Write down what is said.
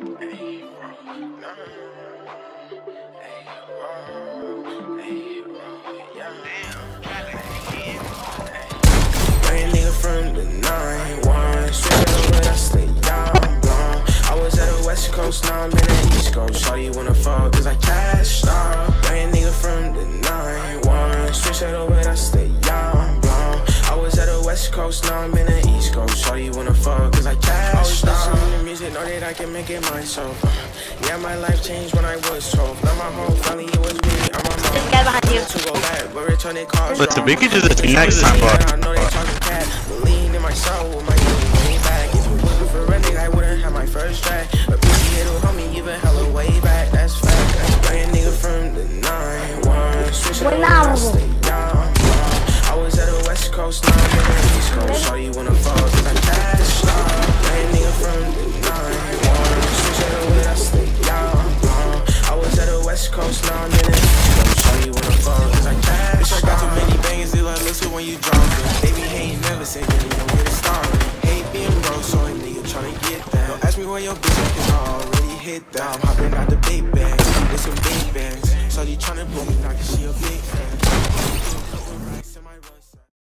Nigga from the 9-1, straight over, I stay down blown. I was at the West Coast, now I'm in the East Coast. Shawty you wanna fall, cause I cashed out. Nigga from the 9-1, straight over, I stay down blown. I was at the West Coast, now I'm in the East Coast. Shawty you wanna fall, cause I cashed out. I was listening to music, know that I can make it myself. Yeah, my life changed when I was 12. Now my whole family, it was me, I'm on my own. Guy behind you. To go back, but returning cars. Listen, we could do this next time, bro. I know they talking cat, but lean in my soul with my way back. If it wasn't for running, I wouldn't have my first track. A bitchy little homie, give a hella way back. That's fact. That's nigga from the 9-1. Switch it over, I stay down. I was at the West Coast, now I'm in the East Coast. Shawty you wanna fall, cause I cashed out. Nigga from the 9-1. Switch it over, I stay down. I was at the West Coast, now I'm in the East Coast. Shawty you wanna fall, cause I cashed out. Bitch, I got too many bangers, they like listen when you drop them. They be hating, never say that you don't get it started. Hate being broke, so a nigga tryna get that. Don't ask me where your bitch is, cause I already hit that. I'm hopping out the big bed.